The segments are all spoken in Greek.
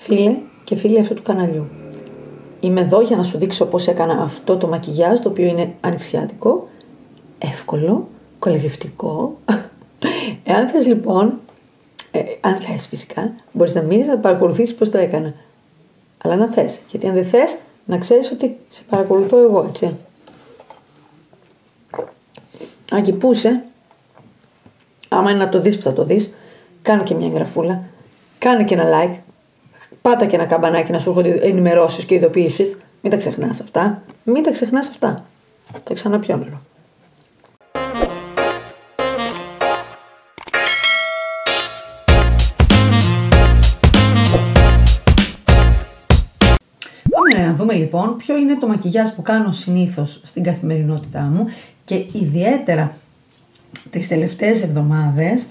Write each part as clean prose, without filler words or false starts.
Φίλε και φίλοι αυτού του καναλιού, είμαι εδώ για να σου δείξω πώς έκανα αυτό το μακιγιάζ, το οποίο είναι ανοιξιάτικο, εύκολο, κολεγευτικό. Εάν θες λοιπόν, αν θες φυσικά, μπορείς να μείνεις να παρακολουθήσεις πώς το έκανα. Αλλά να θες, γιατί αν δεν θες, να ξέρεις ότι σε παρακολουθώ εγώ, έτσι. Ακυπούσε, άμα είναι να το δεις που θα το δεις, κάνε και μια εγγραφούλα, κάνε και ένα like, πάτα και ένα καμπανάκι να σου έρχονται ενημερώσεις και ειδοποιήσεις. Μην τα ξεχνάς αυτά. Μην τα ξεχνάς αυτά. Θα ξαναπιω νερό. Πάμε να δούμε λοιπόν ποιο είναι το μακιγιάζ που κάνω συνήθως στην καθημερινότητά μου και ιδιαίτερα τις τελευταίες εβδομάδες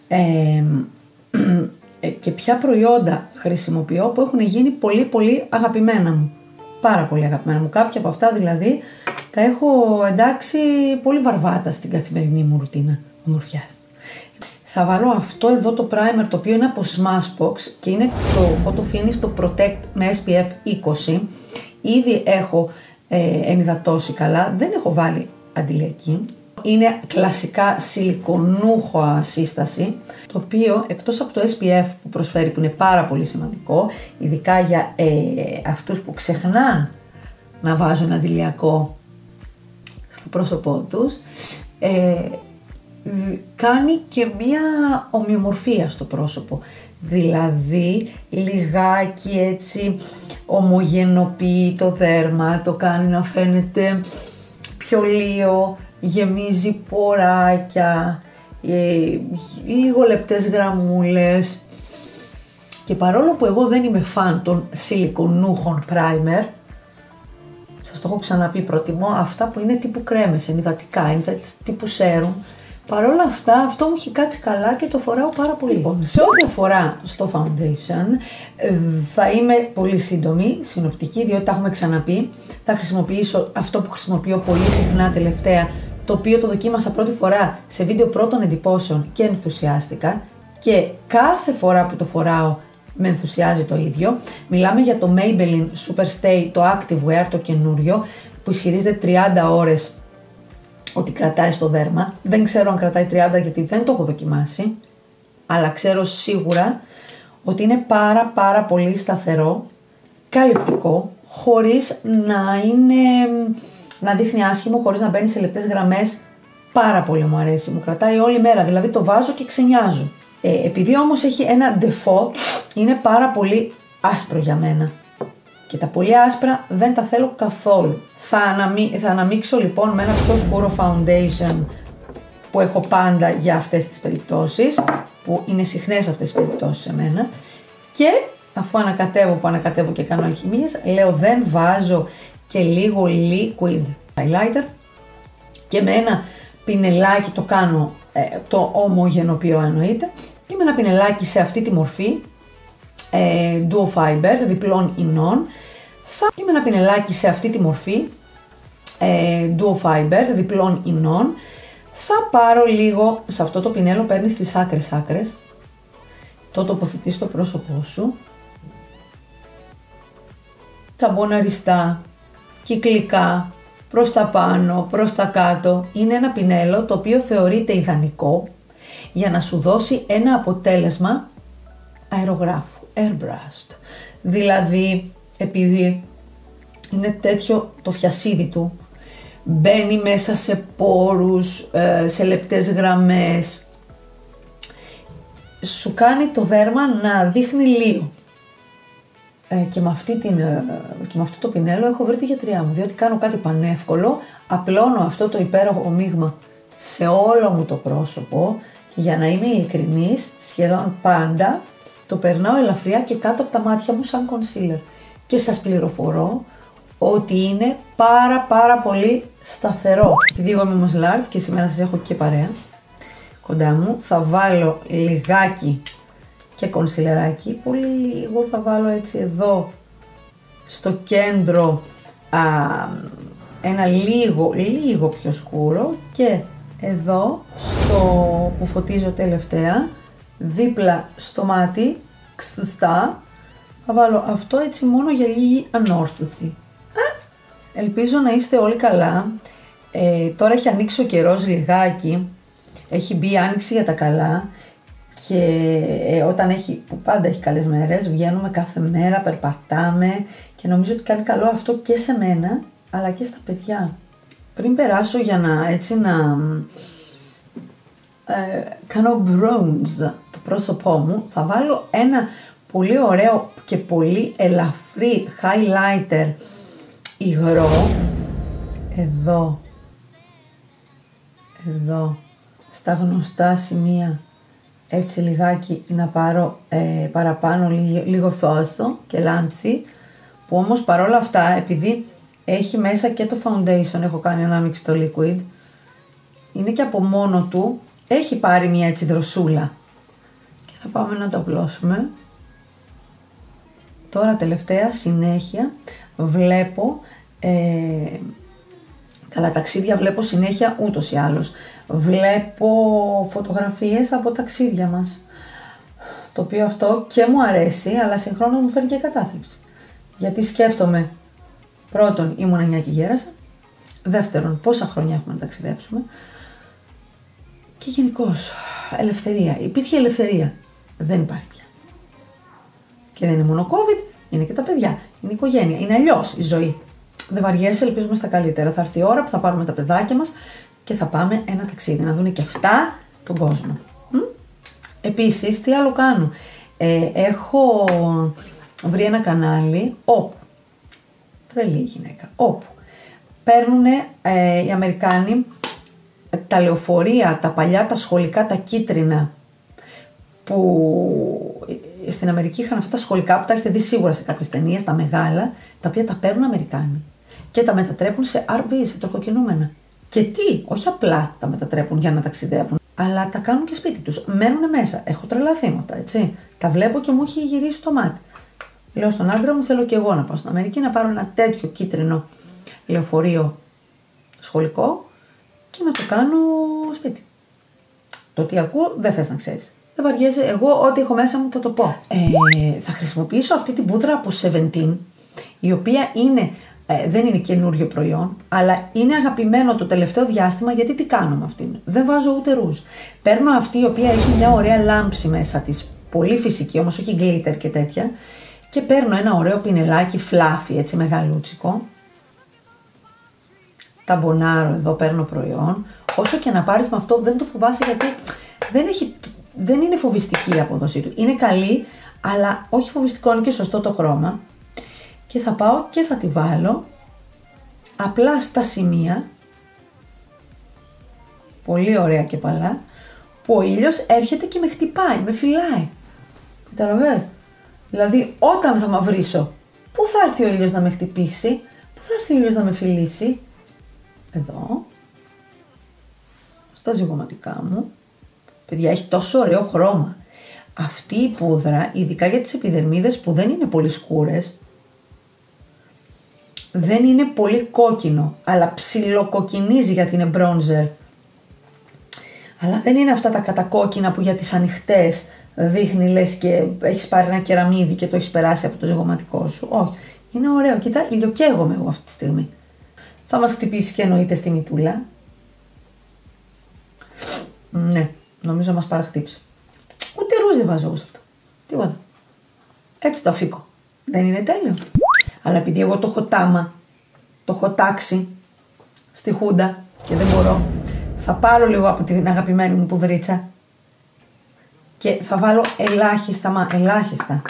και ποια προϊόντα χρησιμοποιώ που έχουν γίνει πολύ αγαπημένα μου. Πάρα πολύ αγαπημένα μου. Κάποια από αυτά δηλαδή τα έχω εντάξει πολύ βαρβάτα στην καθημερινή μου ρουτίνα ομορφιάς. Θα βάλω αυτό εδώ το primer, το οποίο είναι από Smashbox και είναι το Photo Finish, το Protect με SPF 20. Ήδη έχω ενυδατώσει καλά, δεν έχω βάλει αντιλιακή. Είναι κλασικά σιλικονούχο σύσταση, το οποίο εκτός από το SPF που προσφέρει, που είναι πάρα πολύ σημαντικό, ειδικά για αυτούς που ξεχνάν να βάζουν αντιλιακό στο πρόσωπό τους, κάνει και μία ομοιομορφία στο πρόσωπο. Δηλαδή λιγάκι έτσι ομογενοποιεί το δέρμα, το κάνει να φαίνεται πιο λίο, γεμίζει ποράκια, λίγο λεπτές γραμμούλες. Και παρόλο που εγώ δεν είμαι φαν των σιλικονούχων primer, σας το έχω ξαναπεί, προτιμώ αυτά που είναι τύπου κρέμες, ενυδατικά, είναι τύπου σέρουμ. Παρόλα αυτά, αυτό μου έχει κάτσει καλά και το φοράω πάρα πολύ. Λοιπόν, σε ό,τι αφορά στο foundation, θα είμαι πολύ σύντομη, συνοπτική, διότι τα έχουμε ξαναπεί. Θα χρησιμοποιήσω αυτό που χρησιμοποιώ πολύ συχνά τελευταία, το οποίο το δοκίμασα πρώτη φορά σε βίντεο πρώτων εντυπώσεων και ενθουσιάστηκα και κάθε φορά που το φοράω με ενθουσιάζει το ίδιο. Μιλάμε για το Maybelline Superstay, το Active Wear, το καινούριο, που ισχυρίζεται 30 ώρες ότι κρατάει στο δέρμα. Δεν ξέρω αν κρατάει 30 γιατί δεν το έχω δοκιμάσει, αλλά ξέρω σίγουρα ότι είναι πάρα πολύ σταθερό, καλυπτικό, χωρίς να δείχνει άσχημο, χωρίς να μπαίνει σε λεπτές γραμμές. Πάρα πολύ μου αρέσει, μου κρατάει όλη μέρα, δηλαδή το βάζω και ξενιάζω. Επειδή όμως έχει ένα ντεφό, είναι πάρα πολύ άσπρο για μένα. Και τα πολύ άσπρα δεν τα θέλω καθόλου. Θα αναμίξω λοιπόν με ένα πιο σκούρο foundation που έχω πάντα για αυτές τις περιπτώσεις, που είναι συχνές αυτές τις περιπτώσεις σε μένα. Και αφού ανακατεύω και κάνω αλχημίες, λέω δεν βάζω και λίγο liquid highlighter και με ένα πινελάκι το κάνω, το ομογενοποιώ εννοείται, και με ένα πινελάκι σε αυτή τη μορφή, duo fiber, διπλών ινών, και με ένα πινελάκι σε αυτή τη μορφή, duo fiber, διπλών ινών, θα πάρω λίγο, σε αυτό το πινέλο παίρνεις τις άκρες, το τοποθετείς στο πρόσωπό σου, ταμποναριστά, κυκλικά, προς τα πάνω, προς τα κάτω. Είναι ένα πινέλο το οποίο θεωρείται ιδανικό για να σου δώσει ένα αποτέλεσμα αερογράφου, airbrushed. Δηλαδή, επειδή είναι τέτοιο το φιασίδι του, μπαίνει μέσα σε πόρους, σε λεπτές γραμμές, σου κάνει το δέρμα να δείχνει λίο. Και με αυτό το πινέλο έχω βρει τη γιατριά μου, διότι κάνω κάτι πανεύκολο, απλώνω αυτό το υπέροχο μείγμα σε όλο μου το πρόσωπο και, για να είμαι ειλικρινής, σχεδόν πάντα το περνάω ελαφριά και κάτω από τα μάτια μου σαν concealer. Και σας πληροφορώ ότι είναι πάρα πολύ σταθερό. Επειδή εγώ είμαι όμως large και σήμερα σας έχω και παρέα κοντά μου, θα βάλω λιγάκι και κονσιλεράκι, πολύ λίγο θα βάλω έτσι εδώ στο κέντρο, ένα λίγο πιο σκούρο, και εδώ στο που φωτίζω τελευταία, δίπλα στο μάτι, ξτουστά, Θα βάλω αυτό έτσι μόνο για λίγη ανόρθωση. Ελπίζω να είστε όλοι καλά. Τώρα έχει ανοίξει ο καιρός λιγάκι. Έχει μπει άνοιξη για τα καλά. Και όταν που πάντα έχει καλές μέρες, βγαίνουμε κάθε μέρα, περπατάμε και νομίζω ότι κάνει καλό αυτό και σε μένα, αλλά και στα παιδιά. Πριν περάσω για να κάνω bronze το πρόσωπό μου, θα βάλω ένα πολύ ωραίο και πολύ ελαφρύ highlighter υγρό, εδώ, στα γνωστά σημεία, έτσι λιγάκι να πάρω παραπάνω λίγο φόστο και λάμψη, που όμως παρόλα αυτά, επειδή έχει μέσα και το foundation, έχω κάνει ανάμειξη το liquid, είναι και από μόνο του, έχει πάρει μια έτσι δροσούλα. Και θα πάμε να το απλώσουμε. Τώρα τελευταία συνέχεια βλέπω, καλά ταξίδια βλέπω συνέχεια ούτως ή άλλως. Βλέπω φωτογραφίες από ταξίδια μας. Το οποίο αυτό και μου αρέσει, αλλά συγχρόνως μου φέρνει και κατάθλιψη. Γιατί σκέφτομαι, πρώτον ήμουν 9 και γέρασα, δεύτερον πόσα χρόνια έχουμε να ταξιδέψουμε και γενικώς ελευθερία. Υπήρχε ελευθερία, δεν υπάρχει πια. Και δεν είναι μόνο COVID, είναι και τα παιδιά, είναι η οικογένεια, είναι αλλιώς η ζωή. Δεν βαριέσαι, ελπίζουμε στα καλύτερα. Θα έρθει η ώρα που θα πάρουμε τα παιδάκια μας και θα πάμε ένα ταξίδι, να δουν και αυτά τον κόσμο. Επίσης, τι άλλο κάνω. Έχω βρει ένα κανάλι όπου, τρελή γυναίκα, όπου παίρνουν οι Αμερικάνοι τα λεωφορεία, τα παλιά, τα σχολικά, τα κίτρινα, που στην Αμερική είχαν αυτά τα σχολικά που τα έχετε δει σίγουρα σε κάποιες ταινίες, τα μεγάλα, τα οποία τα παίρνουν Αμερικάνοι και τα μετατρέπουν σε RV, σε τροχοκινούμενα. Και τι, όχι απλά τα μετατρέπουν για να ταξιδεύουν, αλλά τα κάνουν και σπίτι τους. Μένουν μέσα. Έχω τρελαθεί με αυτά, έτσι. Τα βλέπω και μου έχει γυρίσει το μάτι. Λέω στον άντρα μου, θέλω και εγώ να πάω στην Αμερική να πάρω ένα τέτοιο κίτρινο λεωφορείο σχολικό και να το κάνω σπίτι. Το τι ακούω δεν θες να ξέρεις. Δεν βαριέσαι, εγώ ό,τι έχω μέσα μου θα το πω. Θα χρησιμοποιήσω αυτή την πούδρα από Seventeen, η οποία δεν είναι καινούριο προϊόν, αλλά είναι αγαπημένο το τελευταίο διάστημα, γιατί τι κάνω με αυτήν. Δεν βάζω ούτε ρούζ. Παίρνω αυτή η οποία έχει μια ωραία λάμψη μέσα της, πολύ φυσική όμως, όχι glitter και τέτοια, και παίρνω ένα ωραίο πινελάκι φλάφι, έτσι μεγαλούτσικο. Ταμπονάρω εδώ, παίρνω προϊόν. Όσο και να πάρεις με αυτό, δεν το φοβάσαι, γιατί δεν είναι φοβιστική η απόδοσή του. Είναι καλή, αλλά όχι φοβιστικό, είναι και σωστό το χρώμα. Και θα πάω και θα τη βάλω απλά στα σημεία, πολύ ωραία και παλά, που ο ήλιος έρχεται και με χτυπάει, με φυλάει. Καταλαβαίνεις? Δηλαδή όταν θα μαυρίσω, πού θα έρθει ο ήλιος να με χτυπήσει, πού θα έρθει ο ήλιος να με φιλήσει? Εδώ, στα ζυγωματικά μου. Παιδιά, έχει τόσο ωραίο χρώμα. Αυτή η πούδρα, ειδικά για τις επιδερμίδες που δεν είναι πολύ σκούρες, δεν είναι πολύ κόκκινο, αλλά ψιλοκοκκινίζει γιατί είναι bronzer. Αλλά δεν είναι αυτά τα κατακόκκινα που για τις ανοιχτές δείχνει λες και έχεις πάρει ένα κεραμίδι και το έχεις περάσει από το ζυγωματικό σου. Όχι, είναι ωραίο. Κοίτα, ηλιοκαίγομαι εγώ αυτή τη στιγμή. Θα μας χτυπήσει και εννοείται στη μητούλα. Ναι, νομίζω μας παραχτύψει. Ούτε ρούζ δεν βάζω εγώ σε αυτό. Τίποτα. Έτσι το αφήκω. Δεν είναι τέλειο? Αλλά επειδή εγώ το έχω τάμα, το έχω τάξει στη χούντα και δεν μπορώ, θα πάρω λίγο από την αγαπημένη μου πουδρίτσα και θα βάλω ελάχιστα.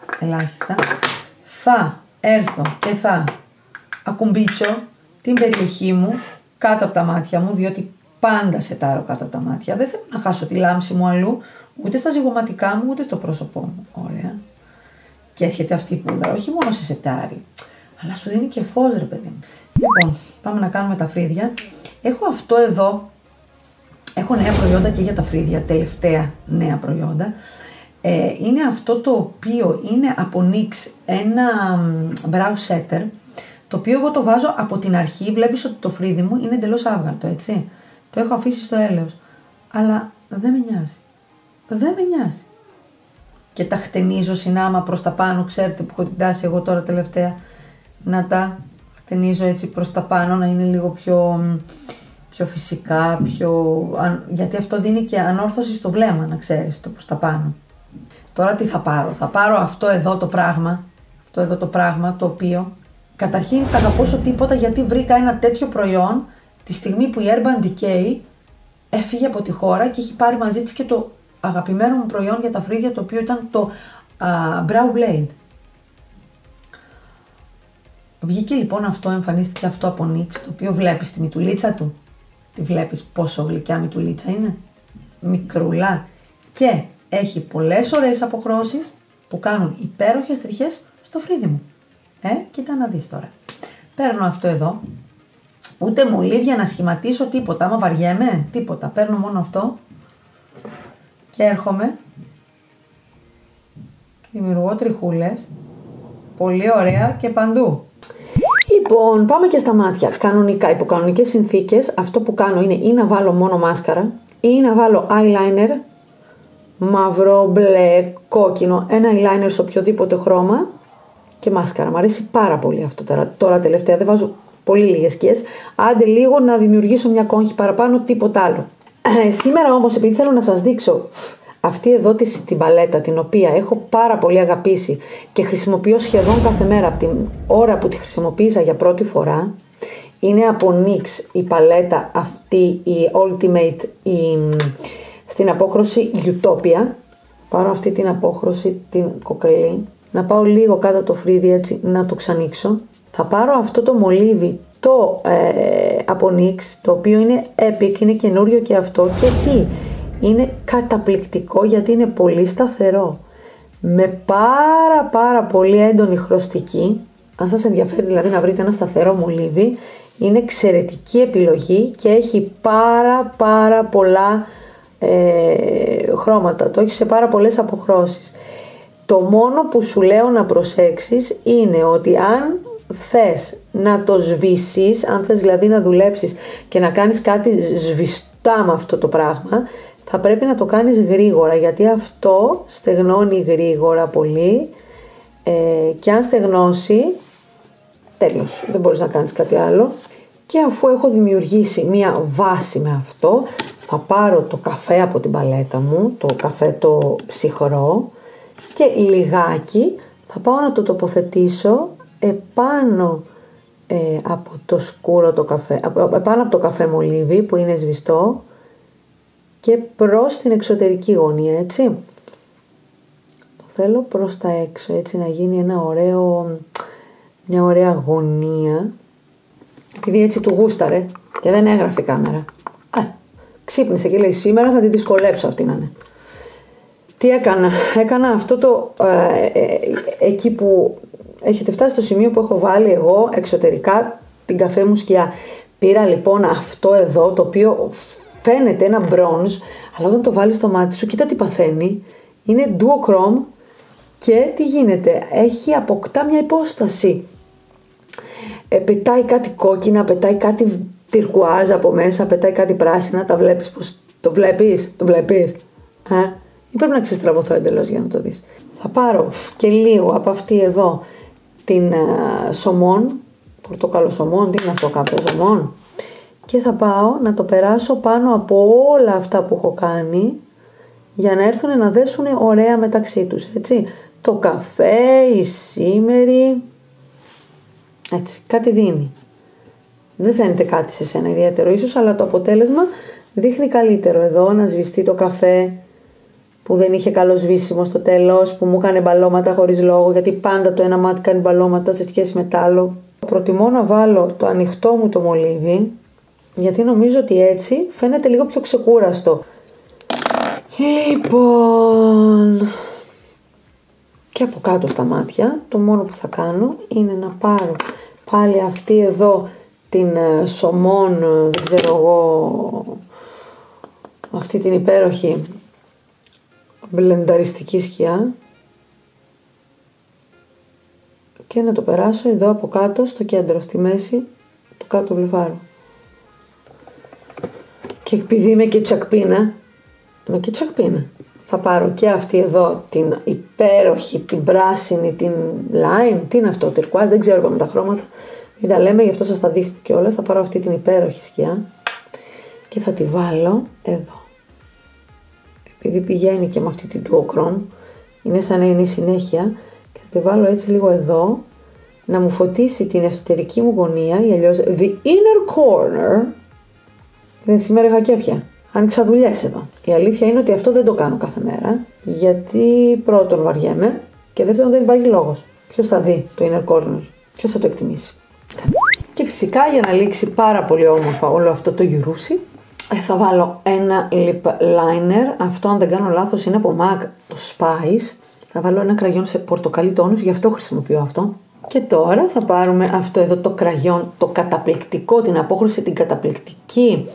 Θα έρθω και θα ακουμπίτσω την περιοχή μου κάτω από τα μάτια μου, διότι πάντα σετάρω κάτω από τα μάτια. Δεν θέλω να χάσω τη λάμψη μου αλλού, ούτε στα ζυγωματικά μου, ούτε στο πρόσωπό μου. Ωραία. Και έρχεται αυτή η πούδρα, όχι μόνο σε σετάρει, αλλά σου δίνει και φως, ρε παιδί μου. Λοιπόν, πάμε να κάνουμε τα φρύδια. Έχω αυτό εδώ, έχω νέα προϊόντα και για τα φρύδια, τελευταία νέα προϊόντα. Είναι αυτό το οποίο είναι από NYX, ένα brow setter, το οποίο εγώ το βάζω από την αρχή. Βλέπεις ότι το φρύδι μου είναι εντελώς άβγαλτο, έτσι. Το έχω αφήσει στο έλεος, αλλά δεν με νοιάζει. Δεν με νοιάζει. και τα χτενίζω συνάμα προς τα πάνω. Ξέρετε που έχω την τάση εγώ τώρα τελευταία να τα χτενίζω έτσι προς τα πάνω, να είναι λίγο πιο φυσικά, γιατί αυτό δίνει και ανόρθωση στο βλέμμα, να ξέρεις, το προς τα πάνω. Τώρα τι θα πάρω? Θα πάρω αυτό εδώ το πράγμα, το οποίο καταρχήν τα αγαπώ όσο τίποτα, γιατί βρήκα ένα τέτοιο προϊόν τη στιγμή που η Urban Decay έφυγε από τη χώρα και έχει πάρει μαζί της και το αγαπημένο μου προϊόν για τα φρύδια, το οποίο ήταν το Brow Blade. Βγήκε λοιπόν αυτό, εμφανίστηκε αυτό από NYX, το οποίο βλέπεις τη μητουλίτσα του. Τη βλέπεις πόσο γλυκιά μητουλίτσα είναι? Μικρούλα. Και έχει πολλές ωραίες αποχρώσεις που κάνουν υπέροχες τριχές στο φρύδι μου. Κοίτα να δεις τώρα. Παίρνω αυτό εδώ. Ούτε μολύβια να σχηματίσω, τίποτα. Άμα βαριέμαι, τίποτα. Παίρνω μόνο αυτό και έρχομαι και δημιουργώ τριχούλες. Πολύ ωραία και παντού. Λοιπόν, πάμε και στα μάτια. Κανονικά, υπό κανονικές συνθήκες, αυτό που κάνω είναι ή να βάλω μόνο μάσκαρα ή να βάλω eyeliner, μαύρο, μπλε, κόκκινο, ένα eyeliner σε οποιοδήποτε χρώμα και μάσκαρα. Μ' αρέσει πάρα πολύ αυτό τώρα τελευταία, δεν βάζω πολύ λίγες σκιές. Άντε λίγο να δημιουργήσω μια κόγχη παραπάνω, τίποτα άλλο. Σήμερα όμως, επειδή θέλω να σας δείξω αυτή εδώ την παλέτα, την οποία έχω πάρα πολύ αγαπήσει και χρησιμοποιώ σχεδόν κάθε μέρα από την ώρα που τη χρησιμοποίησα για πρώτη φορά, είναι από NYX η παλέτα αυτή, η Ultimate, στην απόχρωση Utopia. Πάρω αυτή την απόχρωση, την κοκαλή, να πάω λίγο κάτω το φρύδι έτσι, να το ξανοίξω. Θα πάρω αυτό το μολύβι, από NYX, το οποίο είναι epic, είναι καινούριο και αυτό, και τι, είναι καταπληκτικό γιατί είναι πολύ σταθερό, με πάρα πολύ έντονη χρωστική. Αν σας ενδιαφέρει δηλαδή να βρείτε ένα σταθερό μολύβι, είναι εξαιρετική επιλογή και έχει πάρα πολλά χρώματα, το έχει σε πάρα πολλές αποχρώσεις. Το μόνο που σου λέω να προσέξεις είναι ότι αν θες να το σβήσεις, αν θες δηλαδή να δουλέψεις και να κάνεις κάτι σβηστά με αυτό το πράγμα, θα πρέπει να το κάνεις γρήγορα, γιατί αυτό στεγνώνει γρήγορα πολύ και αν στεγνώσει, τέλος, δεν μπορείς να κάνεις κάτι άλλο. Και αφού έχω δημιουργήσει μία βάση με αυτό, θα πάρω το καφέ από την παλέτα μου, το καφέ το ψυχρό, και λιγάκι θα πάω να το τοποθετήσω επάνω από το σκούρο το καφέ, επάνω από το καφέ μολύβι που είναι σβηστό και προς την εξωτερική γωνία, έτσι. Το θέλω προς τα έξω, έτσι, να γίνει μια ωραία γωνία. Επειδή έτσι του γούσταρε και δεν έγραφε η κάμερα. Ξύπνησε και λέει σήμερα θα τη δυσκολέψω αυτή να είναι. Τι έκανα αυτό εκεί που έχετε φτάσει στο σημείο που έχω βάλει εγώ εξωτερικά την καφέ μου σκιά. Πήρα λοιπόν αυτό εδώ, το οποίο φαίνεται ένα μπρόνζ, αλλά όταν το βάλεις στο μάτι σου, κοίτα τι παθαίνει. Είναι duochrome και τι γίνεται, αποκτά μια υπόσταση. Πετάει κάτι κόκκινα, πετάει κάτι τυρκουάζ από μέσα, πετάει κάτι πράσινα. Τα βλέπεις πως το βλέπεις. Ή πρέπει να ξεστραβωθώ εντελώς για να το δεις. Θα πάρω και λίγο από αυτή εδώ την σομόν, πορτοκάλο σομόν, τι είναι αυτό, κάποιο σομόν, και θα πάω να το περάσω πάνω από όλα αυτά που έχω κάνει για να έρθουν να δέσουν ωραία μεταξύ τους, έτσι. Το καφέ, η σήμερη, έτσι, κάτι δίνει. Δεν φαίνεται κάτι σε σένα ιδιαίτερο ίσως, αλλά το αποτέλεσμα δείχνει καλύτερο. Εδώ να σβηστεί το καφέ που δεν είχε καλό σβήσιμο στο τέλος, που μου έκανε μπαλώματα χωρίς λόγο, γιατί πάντα το ένα μάτι κάνει μπαλώματα σε σχέση με το άλλο. Προτιμώ να βάλω το ανοιχτό μου το μολύβι, γιατί νομίζω ότι έτσι φαίνεται λίγο πιο ξεκούραστο. Λοιπόν, και από κάτω στα μάτια, το μόνο που θα κάνω είναι να πάρω πάλι αυτή εδώ την σομόν, δεν ξέρω εγώ, αυτή την υπέροχη μπλενταριστική σκιά, και να το περάσω εδώ από κάτω στο κέντρο, στη μέση του κάτω βλεφάρου. Και επειδή είμαι και τσακπίνα, θα πάρω και αυτή εδώ την υπέροχη, την πράσινη, την lime, τι είναι αυτό, turquoise, δεν ξέρω με τα χρώματα. Μην τα λέμε, γι' αυτό σας τα δείχνω κιόλας. Θα πάρω αυτή την υπέροχη σκιά και θα τη βάλω εδώ. Επειδή πηγαίνει και με αυτή την duochrome, είναι σαν να είναι η συνέχεια, και θα τη βάλω έτσι λίγο εδώ, να μου φωτίσει την εσωτερική μου γωνία, ή αλλιώς the inner corner. Δεν σήμερα είχα κέφια. Άνοιξα δουλειές εδώ. Η αλήθεια είναι ότι αυτό δεν το κάνω κάθε μέρα, γιατί πρώτον βαριέμαι και δεύτερον δεν υπάρχει λόγος. Ποιος θα δει το inner corner, ποιος θα το εκτιμήσει. Και φυσικά για να λήξει πάρα πολύ όμορφα όλο αυτό το γιουρούσι, θα βάλω ένα lip liner. Αυτό, αν δεν κάνω λάθος, είναι από MAC, το Spice. Θα βάλω ένα κραγιόν σε πορτοκαλί τόνους, γι' αυτό χρησιμοποιώ αυτό. Και τώρα θα πάρουμε αυτό εδώ το κραγιόν, το καταπληκτικό, την απόχρωση την καταπληκτική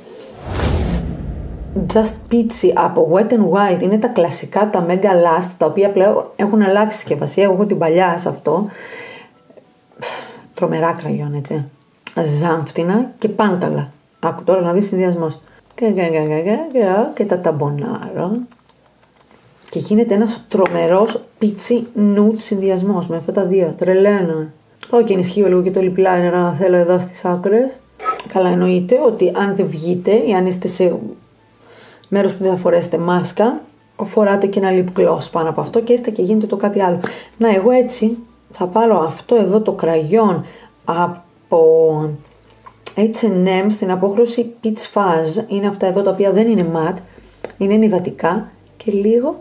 Just Peachy από Wet n Wild. Είναι τα κλασικά, τα Mega Last, τα οποία πλέον έχουν αλλάξει συσκευασία. Εγώ έχω την παλιά σε αυτό. Τρομερά κραγιόν, έτσι. Ζάμφτινα και πάγκαλα. Άκου τώρα να δεις συνδυασμός. Και τα ταμπονάρω. Και γίνεται ένας τρομερός peachy nude συνδυασμός με αυτά τα δύο. Τρελαίνω. Πάω και ενισχύω λίγο και το lip liner αν θέλω εδώ στις άκρες. Καλά, εννοείται ότι αν δεν βγείτε ή αν είστε σε μέρος που δεν θα φορέσετε μάσκα, φοράτε και ένα lip gloss πάνω από αυτό και έρχεται και γίνεται το κάτι άλλο. Να, εγώ έτσι θα πάρω αυτό εδώ το κραγιόν από H&M στην απόχρωση Peach Fuzz. Είναι αυτά εδώ τα οποία δεν είναι matte, είναι νυδατικά και λίγο.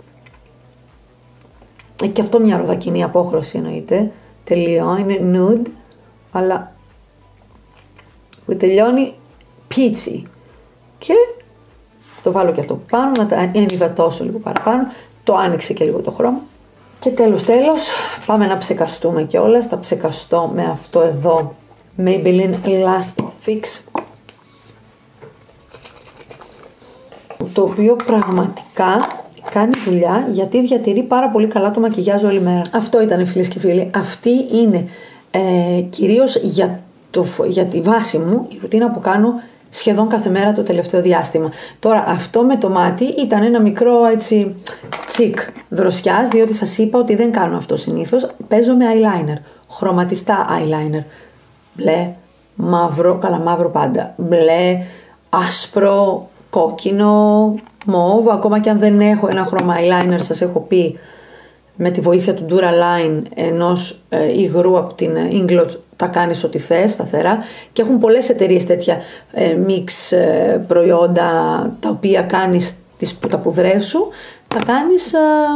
Έχει και αυτό μια ροδακινή απόχρωση εννοείται. Τελείω, είναι nude, αλλά που τελειώνει peachy. Και το βάλω και αυτό πάνω, να τα ενυδατώσω λίγο παραπάνω. Το άνοιξε και λίγο το χρώμα. Και τέλος, πάμε να ψεκαστούμε κιόλας. Θα ψεκαστώ με αυτό εδώ Maybelline Last Fix, το οποίο πραγματικά κάνει δουλειά, γιατί διατηρεί πάρα πολύ καλά το μακιγιάζ όλη μέρα. Αυτό ήταν, φίλες και φίλοι. Αυτή είναι κυρίως για τη βάση μου η ρουτίνα που κάνω σχεδόν κάθε μέρα το τελευταίο διάστημα. Τώρα αυτό με το μάτι ήταν ένα μικρό έτσι τσικ δροσιάς, διότι σας είπα ότι δεν κάνω αυτό συνήθως. Παίζω με eyeliner, χρωματιστά eyeliner. Μπλε, μαύρο, καλά μαύρο πάντα, μπλε, άσπρο, κόκκινο, μόβ. Ακόμα και αν δεν έχω ένα χρώμα eyeliner, σας έχω πει, με τη βοήθεια του Duraline, ενός υγρού από την Inglot, τα κάνεις ό,τι θες, σταθερά. Και έχουν πολλές εταιρείες τέτοια mix προϊόντα, τα οποία κάνεις τα πουδρές σου, τα κάνεις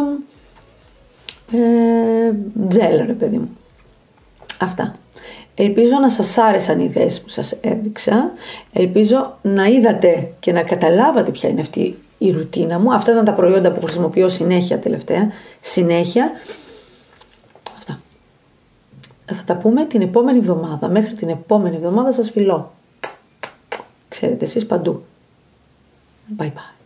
gel, ρε παιδί μου. Αυτά. Ελπίζω να σας άρεσαν οι ιδέες που σας έδειξα. Ελπίζω να είδατε και να καταλάβατε ποια είναι αυτή η ρουτίνα μου. Αυτά ήταν τα προϊόντα που χρησιμοποιώ συνέχεια τελευταία. Συνέχεια. Αυτά. Θα τα πούμε την επόμενη εβδομάδα. Μέχρι την επόμενη εβδομάδα σας φιλώ. Ξέρετε εσείς παντού. Bye bye.